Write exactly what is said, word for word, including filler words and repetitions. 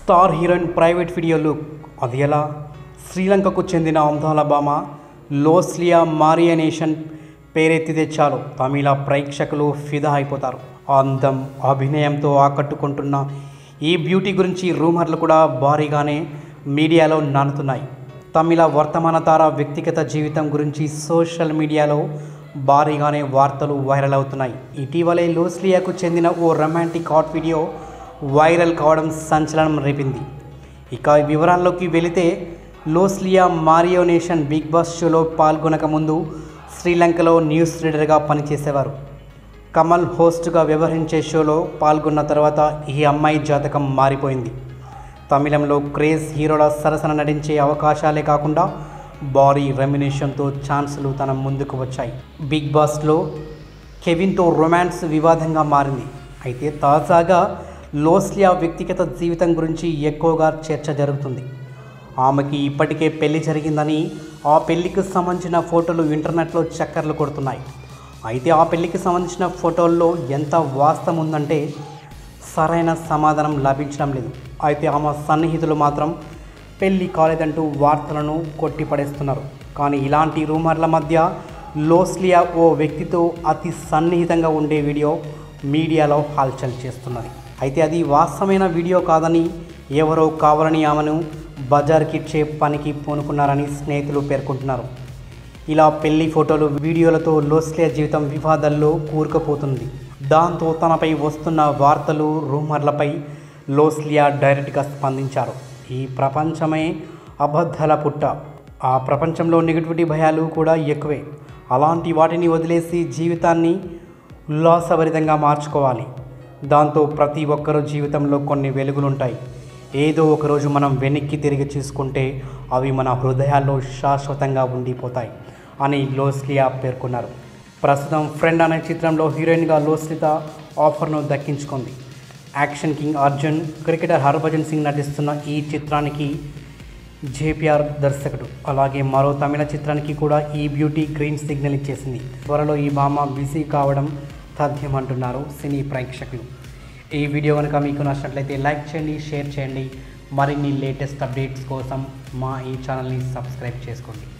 Star heroine private video look అది ఎలా? శ్రీలంకకు చెందిన అందాల భామ లోస్లియా మారియనేషన్ పేరెత్తి తెచ్చారు. తమిళ ప్రేక్షకులు ఫిదా అయిపోతారు. అందం, అభినయంతో ఆకట్టుకుంటున్న ఈ బ్యూటీ గురించి రూమర్లు కూడా భారీగానే మీడియాలో నానుతున్నాయి. తమిళ వర్తమాన తార వ్యక్తిగత జీవితం గురించి సోషల్ మీడియాలో భారీగానే వార్తలు వైరల్ అవుతున్నాయి. ఇటీవలే లోస్లియాకు చెందిన ఓ రొమాంటిక్ హాట్ వీడియో వైరల్ కావడం సంచలనం రేపింది. ఇక వివరాల్లోకి వెళితే లోస్లియా మారియోనేషన్ బిగ్ బాస్ షోలో పాల్గొనక ముందు శ్రీలంకలో న్యూస్ రీడర్గా పనిచేసేవారు. కమల్ హోస్ట్గా వ్యవహరించే షోలో పాల్గొన్న తర్వాత ఈ అమ్మాయి జాతకం మారిపోయింది. తమిళంలో క్రేజ్ హీరోల సరసన నటించే అవకాశాలే కాకుండా భారీ రెమ్యునేషన్తో ఛాన్సులు తన ముందుకు వచ్చాయి. బిగ్ బాస్లో కెవిన్తో రొమాన్స్ వివాదంగా మారింది. అయితే తాజాగా లోస్లియా వ్యక్తిగత జీవితం గురించి ఎక్కువగా చర్చ జరుగుతుంది. ఆమెకి ఇప్పటికే పెళ్లి జరిగిందని, ఆ పెళ్లికి సంబంధించిన ఫోటోలు ఇంటర్నెట్లో చక్కర్లు కొడుతున్నాయి. అయితే ఆ పెళ్లికి సంబంధించిన ఫోటోల్లో ఎంత వాస్తవం ఉందంటే సరైన సమాధానం లభించడం లేదు. అయితే ఆమె సన్నిహితులు మాత్రం పెళ్లి కాలేదంటూ వార్తలను కొట్టిపడేస్తున్నారు. కానీ ఇలాంటి రూమర్ల మధ్య లోస్లియా ఓ వ్యక్తితో అతి సన్నిహితంగా ఉండే వీడియో మీడియాలో హల్చల్ చేస్తున్నది. అయితే అది వాస్తవమైన వీడియో కాదని, ఎవరో కావాలని ఆమెను బజార్కిచ్చే పనికి పూనుకున్నారని స్నేహితులు పేర్కొంటున్నారు. ఇలా పెళ్లి ఫోటోలు, వీడియోలతో లోస్లియా జీవితం వివాదాల్లో కూరుకుపోతుంది. దాంతో తనపై వస్తున్న వార్తలు, రూమర్లపై లోస్లియా డైరెక్ట్గా స్పందించారు. ఈ ప్రపంచమే అబద్ధాల పుట్ట. ఆ ప్రపంచంలో నెగిటివిటీ భయాలు కూడా ఎక్కువే. అలాంటి వాటిని వదిలేసి జీవితాన్ని ఉల్లాసభరితంగా మార్చుకోవాలి. దాంతో ప్రతి ఒక్కరూ జీవితంలో కొన్ని వెలుగులుంటాయి. ఏదో ఒకరోజు మనం వెనక్కి తిరిగి చూసుకుంటే అవి మన హృదయాల్లో శాశ్వతంగా ఉండిపోతాయి అని లోస్లియా పేర్కొన్నారు. ప్రస్తుతం ఫ్రెండ్ అనే చిత్రంలో హీరోయిన్గా లోస్లియా ఆఫర్ను దక్కించుకుంది. Action king Arjun, cricketer Harbhajan Singh నటిస్తున్న ఈ చిత్రానికి జేపీఆర్ దర్శకుడు. అలాగే మరో తమిళ చిత్రానికి కూడా ఈ బ్యూటీ గ్రీన్ సిగ్నల్ ఇచ్చేసింది. త్వరలో ఈ భామ బిజీ కావడం తథ్యమంటున్నారు సినీ ప్రేక్షకులు. ఈ వీడియో కనుక మీకు నచ్చినట్లయితే లైక్ చేయండి, షేర్ చేయండి. మరిన్ని లేటెస్ట్ అప్డేట్స్ కోసం మా ఈ ఛానల్ని సబ్స్క్రైబ్ చేసుకోండి.